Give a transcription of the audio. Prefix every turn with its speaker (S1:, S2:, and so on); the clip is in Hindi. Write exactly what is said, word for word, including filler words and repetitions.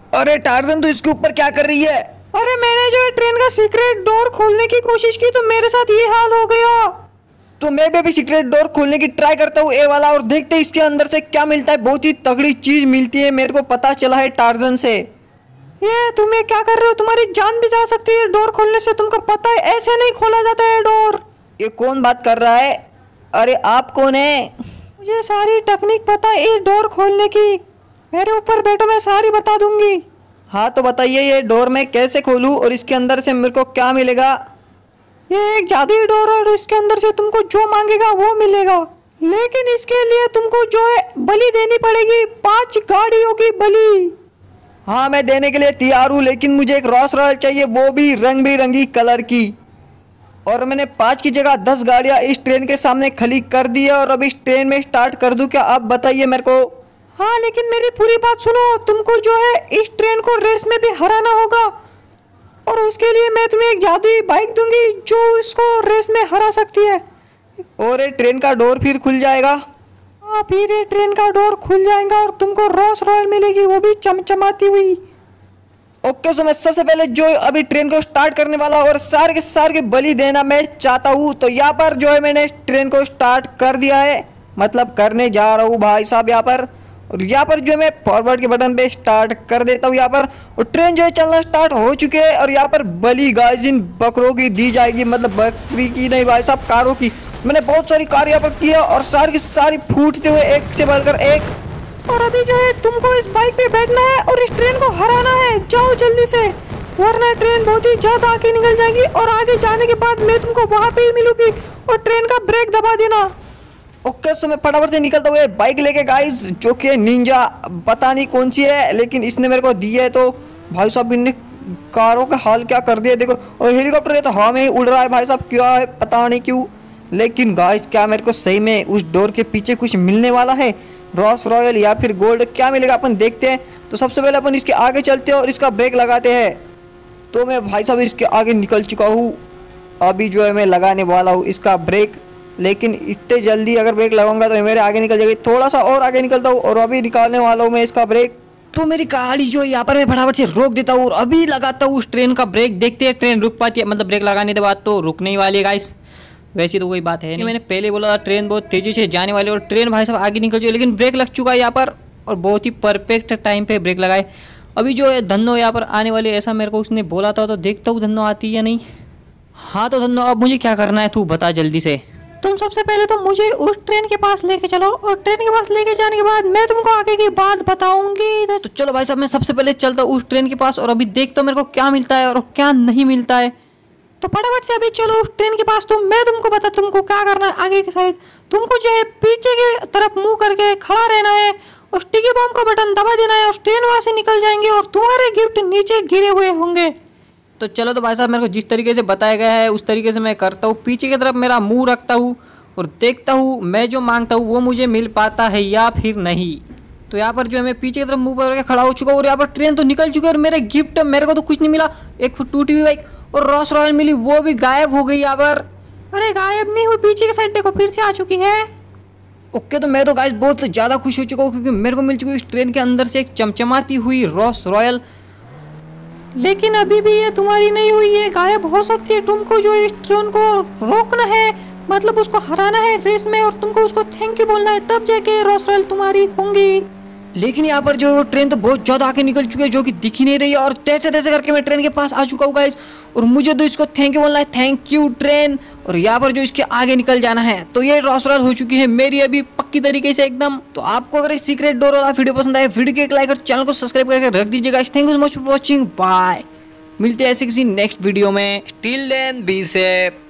S1: अरे टार्जन, तू इसके ऊपर क्या कर रही है?
S2: अरे मैंने जो है ट्रेन का सीक्रेट डोर खोलने की कोशिश की तो मेरे साथ ये हाल हो गया।
S1: तो मैं भी अभी सीक्रेट डोर खोलने की ट्राई करता हूँ, ए वाला, और देखते हैं इसके अंदर से क्या मिलता है। बहुत ही तगड़ी चीज मिलती है, मेरे को पता चला है टार्जन से।
S2: ये तुम ये क्या कर रहे हो? तुम्हारी जान भी जा सकती है डोर खोलने से, तुमको पता है ऐसे नहीं खोला जाता है डोर।
S1: ये कौन बात कर रहा है? अरे आप कौन है?
S2: मुझे सारी टेक्निक पता है ये डोर खोलने की। मेरे ऊपर बैठो, मैं सारी बता दूंगी।
S1: हाँ तो बताइए, ये डोर मैं कैसे खोलूँ और इसके अंदर से मेरे को क्या मिलेगा?
S2: ये एक जादुई डोर है और इसके अंदर से तुमको जो मांगेगा वो मिलेगा, लेकिन इसके लिए तुमको जो है बलि देनी पड़ेगी, पांच गाड़ियों की बलि।
S1: हाँ मैं देने के लिए तैयार हूँ, लेकिन मुझे एक रॉस रॉयल चाहिए, वो भी रंग बिरंगी कलर की। और मैंने पाँच की जगह दस गाड़ियाँ इस ट्रेन के सामने खड़ी कर दी है और अब इस ट्रेन में स्टार्ट कर दूँ क्या? आप बताइए मेरे को।
S2: हाँ लेकिन मेरी पूरी बात सुनो, तुमको जो है इस ट्रेन को रेस में भी हराना होगा और उसके लिए मैं तुम्हें एक जादुई बाइक दूंगी जो इसको रेस में हरा सकती है।
S1: और ये ट्रेन का डोर फिर खुल जाएगा?
S2: हाँ फिर ये ट्रेन का डोर खुल जाएगा और तुमको रॉस रॉयल मिलेगी, वो भी चमचमाती हुई।
S1: ओके, सो मैं सबसे पहले जो अभी ट्रेन को स्टार्ट करने वाला और सारे के सारे की बलि देना मैं चाहता हूँ। तो यहाँ पर जो है मैंने ट्रेन को स्टार्ट कर दिया है, मतलब करने जा रहा हूँ भाई साहब यहाँ पर। और यहाँ पर जो है मैं फॉरवर्ड के बटन पे स्टार्ट कर देता हूँ यहाँ पर, और ट्रेन जो है चलना स्टार्ट हो चुके हैं। और यहाँ पर बलि गाइस इन बकरों की दी जाएगी, मतलब बकरी की नहीं भाई साहब, कारों की। मैंने बहुत सारी कार यहाँ पर की है और सारी की सारी फूटते हुए एक से बढ़कर एक।
S2: और अभी जो है तुमको इस बाइक पे बैठना है और इस ट्रेन को हराना है, जाओ जल्दी से, वरना ट्रेन बहुत ही ज्यादा आगे निकल जाएगी और आगे जाने के बाद मैं तुमको वहां पे ही मिलूंगी और ट्रेन का ब्रेक दबा देना।
S1: ओके, सो मैं फटाफट से निकलता हुआ बाइक लेके गाइस, जो कि निंजा पता नहीं कौन सी है, लेकिन इसने मेरे को दी है। तो भाई साहब इनने कारों का हाल क्या कर दिया देखो। और हेलीकॉप्टर है तो हवा में ही उड़ रहा है भाई साहब, क्या है पता नहीं क्यों। लेकिन गाइस क्या मेरे को सही में उस डोर के पीछे कुछ मिलने वाला है, रॉस रॉयल या फिर गोल्ड, क्या मिलेगा अपन देखते हैं। तो सबसे पहले अपन इसके आगे चलते हैं और इसका ब्रेक लगाते हैं। तो मैं भाई साहब इसके आगे निकल चुका हूँ, अभी जो है मैं लगाने वाला हूँ इसका ब्रेक। लेकिन इतने जल्दी अगर ब्रेक लगाऊंगा तो मेरे आगे निकल जाएगी, थोड़ा सा और आगे निकलता हूँ और अभी निकालने वाला हूँ मैं इसका ब्रेक। तो मेरी गाड़ी जो है यहाँ पर मैं फटाफट से रोक देता हूँ और अभी लगाता हूँ उस ट्रेन का ब्रेक। देखते हैं ट्रेन रुक पाती है, मतलब ब्रेक लगाने के बाद तो रुकने ही वाली है गाइस। वैसे तो कोई बात है नहीं, मैंने पहले बोला था ट्रेन बहुत तेजी से जाने वाली और ट्रेन भाई साहब आगे निकल जाए, लेकिन ब्रेक लग चुका है यहाँ पर और बहुत ही परफेक्ट टाइम पे ब्रेक लगाए। अभी जो है धन्नो यहाँ पर आने वाली, ऐसा मेरे को उसने बोला था, तो देखता हूँ धन्नो आती है या नहीं। हाँ तो धन्नो अब मुझे क्या करना है तू बता जल्दी से।
S2: तुम सबसे पहले तो मुझे उस ट्रेन के पास लेके चलो और ट्रेन के पास लेके जाने के बाद मैं तुमको आगे की बात बताऊंगी।
S1: तो चलो भाई साहब मैं सबसे पहले चलता हूँ उस ट्रेन के पास और अभी देखता हूँ मेरे को क्या मिलता है और क्या नहीं मिलता है।
S2: तो फटाफट से अभी चलो उस ट्रेन के पास, तो मैं तुमको बता तुमको क्या करना है। आगे की साइड तुमको जो है पीछे की तरफ मुंह करके खड़ा रहना है और स्टिकी बम का बटन दबा देना है और ट्रेन वहां से निकल जाएंगे और तुम्हारे गिफ्ट नीचे गिरे हुए होंगे।
S1: तो चलो तो भाई साहब मेरे को जिस तरीके से बताया गया है उस तरीके से मैं करता हूँ। पीछे की तरफ मेरा मुंह रखता हूँ और देखता हूँ मैं जो मांगता हूँ वो मुझे मिल पाता है या फिर नहीं। तो यहाँ पर जो है मैं पीछे की तरफ मुंह करके खड़ा हो चुका हूँ और यहाँ पर ट्रेन तो निकल चुकी है और मेरे गिफ्ट मेरे को तो कुछ नहीं मिला। एक टूटी हुई बाइक और रॉस रॉयल मिली, वो भी गायब हो गई यहाँ पर।
S2: अरे गायब नहीं हुई, पीछे की साइड देखो फिर से आ चुकी है।
S1: ओके, तो मैं तो गाइस बहुत ज़्यादा खुश हो चुका हूँ क्योंकि मेरे को मिल चुकी है इस ट्रेन के अंदर से एक चमचमाती हुई रॉस रॉयल।
S2: लेकिन अभी भी ये तुम्हारी नहीं हुई है, गायब हो सकती है। तुमको जो इस ट्रेन को रोकना है, मतलब उसको हराना है रेस में और तुमको उसको थैंक यू बोलना है, तब जाके रॉस रॉयल तुम्हारी होंगी।
S1: लेकिन यहाँ पर जो ट्रेन तो बहुत ज़्यादा आगे निकल चुकी है जो कि दिख ही नहीं रही है और तैसे तैसे करके मैं ट्रेन के पास आ चुका हूँ गाइस और मुझे तो इसको थैंक यू बोलना है, थैंक यू ट्रेन। और यहाँ पर जो इसके आगे निकल जाना है। तो ये रॉस रॉयल हो चुकी है मेरी अभी पक्की तरीके से एकदम। तो आपको अगर सीक्रेट डोर वाला वीडियो पसंद आए, वीडियो को एक लाइक और चैनल को सब्सक्राइब करके रख दीजिएगा। Thank you so much for watching, bye. मिलते हैं ऐसे किसी नेक्स्ट वीडियो में, टिल देन बी सेफ।